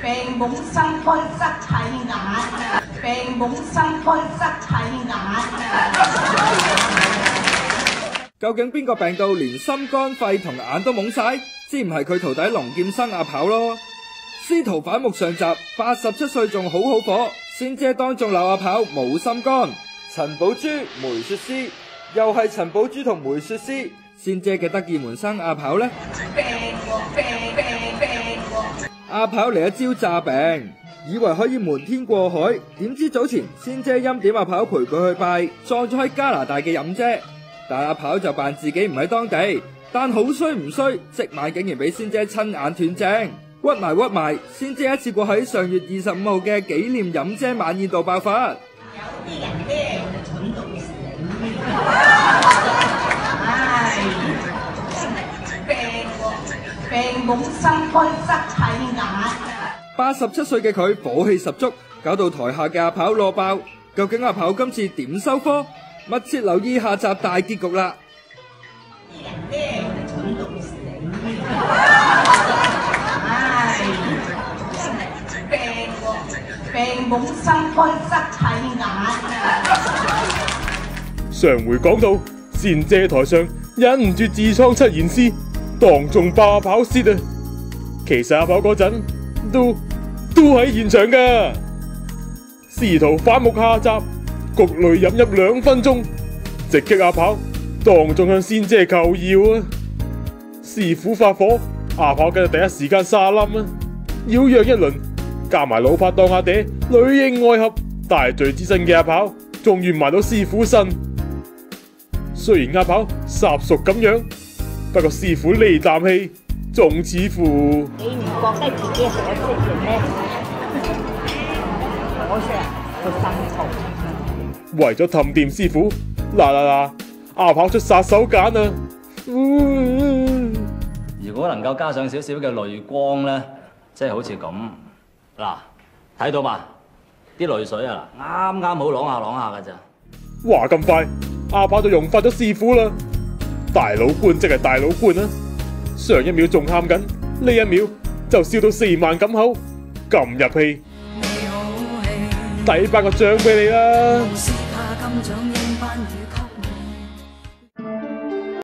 病懵心肝塞睇眼，病懵心肝塞睇眼。 究竟邊個病到連心肝肺同眼都懵晒？知唔係佢徒弟龍劍生阿跑咯？司徒反目上集，87歲仲好火，仙姐當眾鬧阿跑冇心肝。陳寶珠、梅雪詩，又係陳寶珠同梅雪詩，仙姐嘅得意門生阿跑呢？阿跑嚟一招詐病，以為可以瞞天過海，點知早前仙姐欽點阿跑陪佢去拜，撞咗喺加拿大嘅飲姐，但阿跑就扮自己唔喺當地，但好衰唔衰，即晚竟然俾仙姐親眼斷正。屈埋，仙姐一次過喺上月25號嘅紀念飲姐晚宴度爆發。有啲人咧蠢到死，病懵心肝塞睇眼。87歲嘅佢火氣十足，搞到台下嘅阿跑落爆。究竟阿跑今次點收科？密切留意下集大結局啦！啲人咧蠢到死。病懵心肝塞睇眼。 上回講到，仙姐台上忍唔住自創七言詩，當眾爆阿跑舌啊！其實阿跑嗰陣都喺現場噶。司徒反目下集，焗淚飲2分鐘，直擊阿跑，當眾向仙姐求饒啊！師傅發火，阿跑梗係第一時間沙冧啊，擾攘一輪。加埋老拍檔阿爹，裡應外合，大罪之身嘅阿跑，終於埋到師傅身。雖然阿跑殺熟咁樣，不過師傅呢啖氣，仲似乎你唔覺得自己可惜嘅咩？可惜個心痛。 為咗氹掂師傅，嗱，阿跑出殺手鐧啊！ 如果能夠加上少少嘅淚光咧，即係好似咁。嗱，睇到嘛？啲淚水啊，啱啱好啷下㗎咋。 話咁快，阿跑就融化咗師傅啦。大佬官即係大佬官啊！上一秒仲喊緊，呢一秒就笑到4萬咁口，咁入戲，抵頒個獎俾你啦！